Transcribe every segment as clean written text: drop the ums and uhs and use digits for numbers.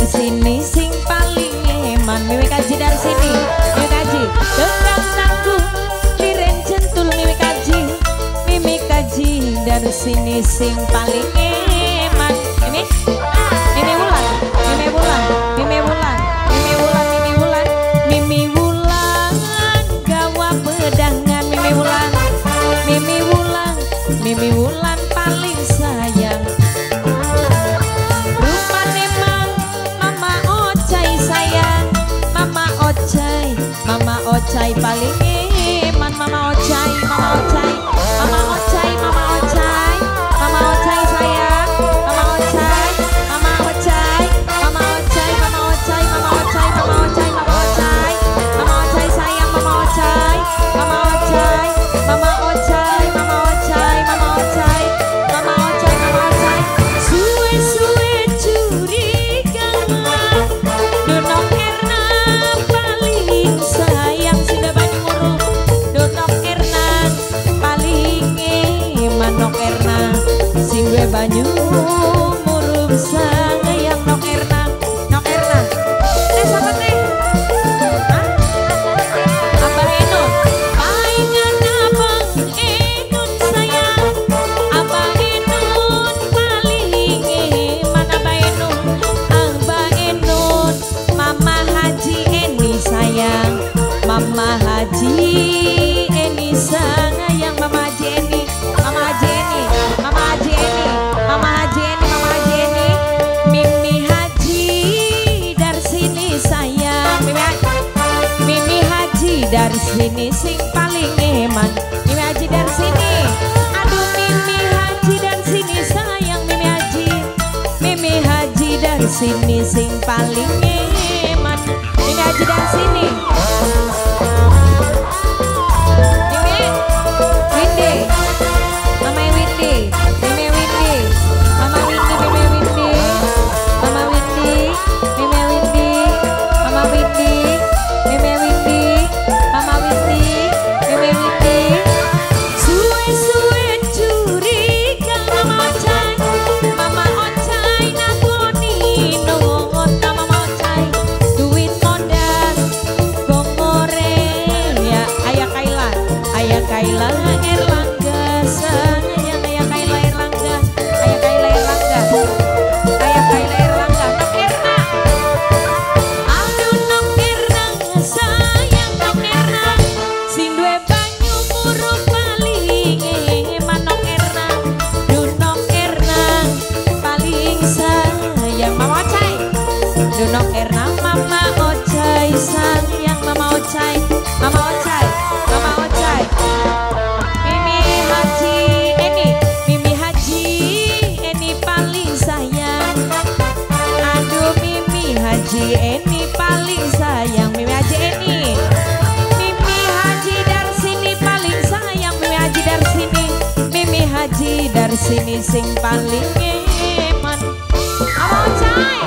sini sing paling eman. Mimi Kaji dari sini, Mimi Kaji tegang tangguh liren centul. Mimi Kaji dari sini sing paling eman. Mimi Wulan, Mimi Wulan, Mimi Wulan, Mimi Wulan, Mimi Wulan, Mimi Wulan gawa pedangan. Mimi Wulan, Mimi Wulan, Mimi Wulan paling sayang. Rupane mang Mama Ocai sayang, Mama Ocai, Mama Ocai paling eman. Mama Ocai, Mama Ocai, Mama Ocai, Mama Ocai, Mama Ocai sayang, Mama Ocai, Mama Ocai, Mama Ocai, Mama Ocai, Mama Ocai, Mama Ocai, Mama Ocai, Mama Ocai sayang, Mama Ocai, Mama Ocai, Mama Ocai, Mama Ocai, Mama Ocai, Mama Ocai, Mama Ocai. Suwe-suwe curiga Donok Erna paling sayang. Sudah banyak ngurung Donok Erna paling eman. Nok Erna sing gue banyu murup sayang. Nok Erna, Nok Erna siapa teh? Hah? Abah Enun palingan Abang Enun sayang. Abah Enun paling eman. Abah Enun, Abah Enun, Mama Haji Eni sayang, Mama Haji Eni sayang. Mama Haji Eni, Mama Haji Eni, Mama Haji Eni, Mama Haji Eni, Mama Haji Eni. Mimi Haji dari sini sayang. Mimi Haji dari sini sing paling eman. Mimi Haji dari sini, aduh Mimi Haji dari sini sayang. Mimi Haji, Mimi Haji dari sini sing paling eman. Mimi Haji dari sini. Mimi Windy, Mama Windy, Mimi Windy, Mama Windy, Mimi Windy, Mama Windy, Mimi Windy, Mama Windy, Mimi Windy, Mama Windy, Mimi Windy. Suwe-suwe curiga Mama Ocai, Mama Ocai nakoni nungot. Mama Ocai duit modal gomore ya. Ayah Kaila, Ayah Kaila Erlangga sayang. Ayah Kaila Erlangga, Ayah Kaila Erlangga, Ayah Kaila Erlangga. Nok Erna, aduh Nok Erna sayang. Nok Erna sing duwe banyu murup paling eman. Nok Erna, duh Nok Erna paling sayang. Mama Ocai, duh Nok Erna, Mama Ocai sayang. Mama Ocai, Mama Ocai, Mama Ocai. Mimi Haji Eni, Mimi Haji Eni paling sayang. Aduh Mimi Haji Eni paling sayang. Mimi Haji Eni, Mimi Haji dari sini paling sayang. Mimi Haji dari sini, Mimi Haji dari sini sing paling eman. Mama Ocai,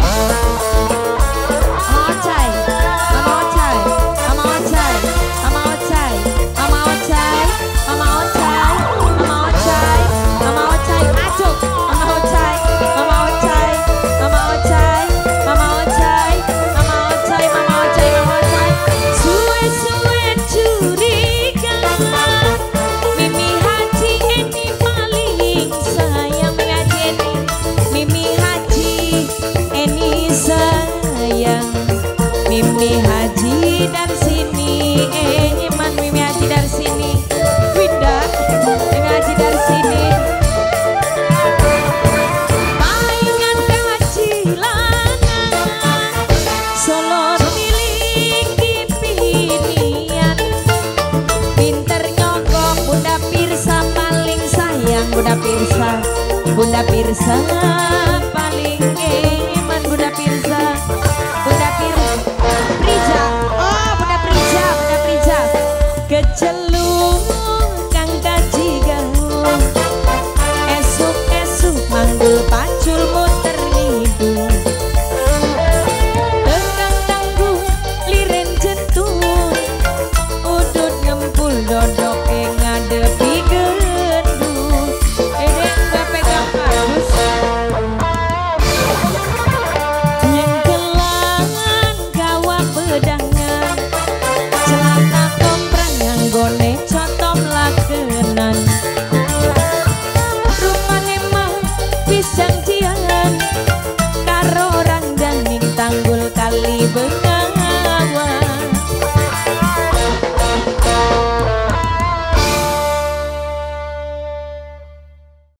Mama Ocai, Mama Ocai, Mama Ocai, Mama Ocai, Mama Ocai, Mama Ocai, Mama Ocai, Mama Ocai, ajuk, Mama Ocai, Mama Ocai, Mama Ocai, Mama Ocai, Mama Ocai, Mama Ocai, Mama Ocai. Suwe-suwe curiga Mimi Haji Eni paling sayang. Mimi Haji Eni, Mimi Haji Eni sayang. Mimi Haji dari sini eman. Mimi Haji dari sini. Winda, Mimi Haji dari sini. Palingan kacilangan Solo miliki pinian. Pinter nyogok Bunda Pirsa paling sayang. Bunda Pirsa, Bunda Pirsa paling eman. Bunda Pirsa, Bunda Pirsa Prija, oh Bunda Prija, Bunda Prija kecil